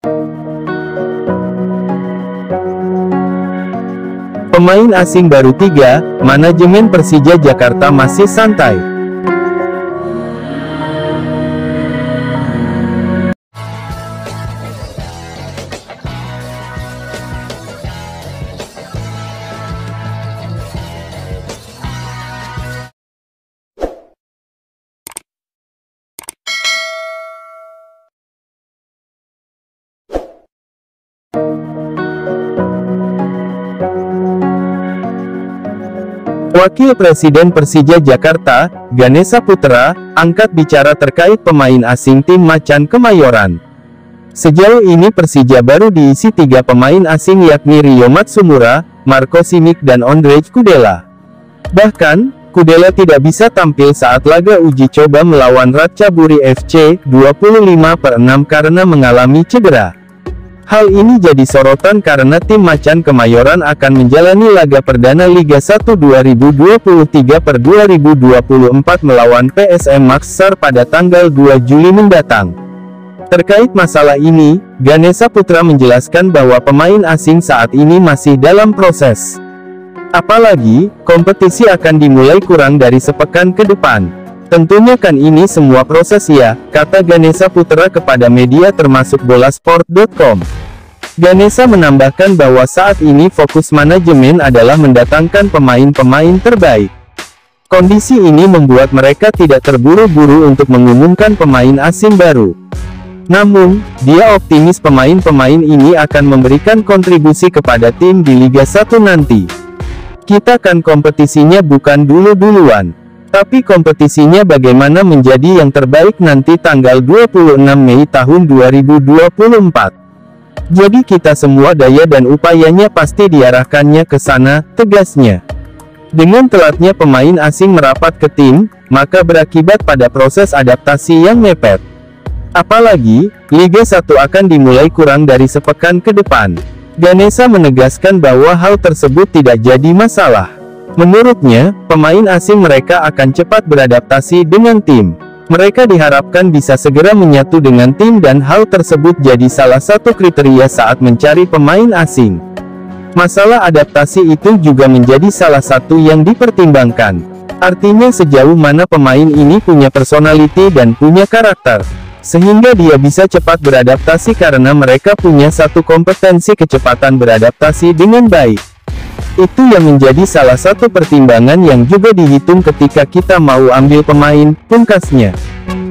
Pemain asing baru 3, manajemen Persija Jakarta masih santai. Wakil Presiden Persija Jakarta, Ganesha Putra, angkat bicara terkait pemain asing tim Macan Kemayoran. Sejauh ini Persija baru diisi 3 pemain asing yakni Rio Matsumura, Marco Simic dan Ondrej Kudela. Bahkan, Kudela tidak bisa tampil saat laga uji coba melawan Ratchaburi FC 25/6 karena mengalami cedera. Hal ini jadi sorotan karena tim Macan Kemayoran akan menjalani laga perdana Liga 1 2023/2024 melawan PSM Makassar pada tanggal 2 Juli mendatang. Terkait masalah ini, Ganesha Putra menjelaskan bahwa pemain asing saat ini masih dalam proses. Apalagi, kompetisi akan dimulai kurang dari sepekan ke depan. Tentunya kan ini semua proses ya, kata Ganesha Putra kepada media termasuk Bolasport.com. Ganesha menambahkan bahwa saat ini fokus manajemen adalah mendatangkan pemain-pemain terbaik. Kondisi ini membuat mereka tidak terburu-buru untuk mengumumkan pemain asing baru. Namun, dia optimis pemain-pemain ini akan memberikan kontribusi kepada tim di Liga 1 nanti. Kita kan kompetisinya bukan dulu-duluan. Tapi kompetisinya bagaimana menjadi yang terbaik nanti tanggal 26 Mei tahun 2024. Jadi kita semua daya dan upayanya pasti diarahkannya ke sana, tegasnya. Dengan telatnya pemain asing merapat ke tim, maka berakibat pada proses adaptasi yang mepet. Apalagi, Liga 1 akan dimulai kurang dari sepekan ke depan. Ganesha menegaskan bahwa hal tersebut tidak jadi masalah. Menurutnya, pemain asing mereka akan cepat beradaptasi dengan tim. Mereka diharapkan bisa segera menyatu dengan tim dan hal tersebut jadi salah satu kriteria saat mencari pemain asing. Masalah adaptasi itu juga menjadi salah satu yang dipertimbangkan. Artinya sejauh mana pemain ini punya personality dan punya karakter, sehingga dia bisa cepat beradaptasi karena mereka punya satu kompetensi kecepatan beradaptasi dengan baik. Itu yang menjadi salah satu pertimbangan yang juga dihitung ketika kita mau ambil pemain, pungkasnya.